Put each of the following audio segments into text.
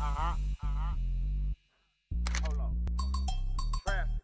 Hold on. Traffic.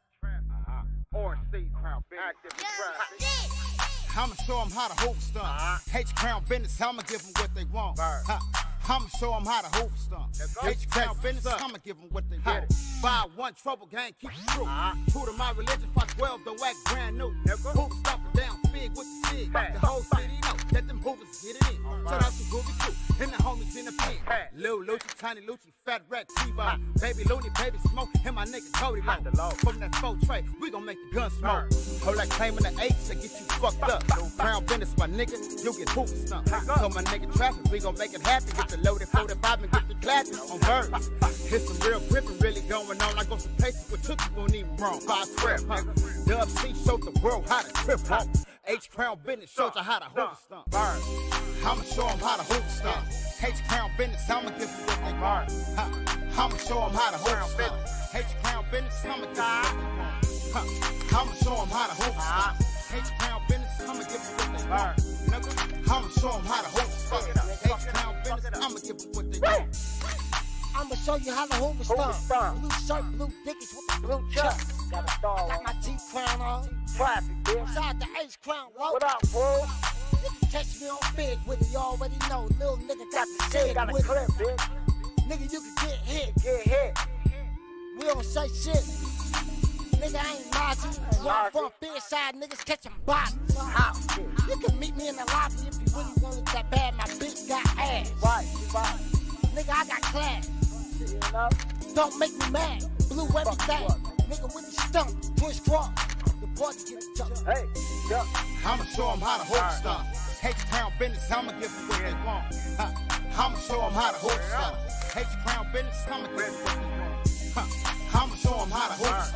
Orange seat, Crown Business. Active traffic. I'ma show them how to Hoova stomp. H Crown Business, I'ma give them what they want. I'ma show them how to Hoova stomp. H Crown Business, I'ma give them what they want. 5-1 trouble gang, keep it true. True to my religion, 5-12, don't act brand new. Hoova stomping down big with the sig. The whole city know that them Hoovers get it in. Shout out to Groovy too, and the homies in the pen. Lil Lucci, Tiny Lucci, Fat Rat, T-Bone, Baby Looney, Baby Smoke, and my nigga Cody Low. From that 4 tray, we gon' make the gun smoke. Hold like claiming the 8s to get you fucked up. Crown Business, my nigga, you get Hoova stumped. So my nigga traffic, we gon' make it happen. Get the loaded 45 and get the clapping on birds. Here's some real gripping really going on. I go some places where Tootsie won't even wrong. 5 trip, Dub C showed the world how to trip, H Crown Business showed you how to Hoova stomp. I'ma show them how to Hoova stomp. H Crown Business, I'ma give them what they want. I'ma show them how to Hoova stomp. H Crown Business, I'ma give them what they want. I'ma show them how to Hoova stomp. H Crown Business, I'ma give them what they want. I'ma show them how to Hoova stomp. H Crown Business, I'ma give them what they want. I'ma show you how to Hoova stomp. Blue shirt, blue dickies with the blue chucks. Got a star Got my T-crown on. Traffic, bitch. Shout out to H Crown, whoa. What up, bro? Nigga catch me on big with it, you already know. Little nigga got the shit Got a with clip, it. bitch. Nigga, you can get hit. Get hit. We don't say shit. Nigga, I ain't Margie. Young front big side niggas catching bodies. You can meet me in the lobby if you really want it that bad. My bitch got ass. Right. Nigga, I got class. You know? Don't make me mad. Blue everything. Nigga with the stump. Push cross. The party get jumped. Hey, yeah. I'ma show them how to Hoova stomp. H Crown Business, I'ma give them what they want. I'ma show them how to Hoova stomp. H Crown Business, I'ma give them what they want. I'ma show them how to Hoova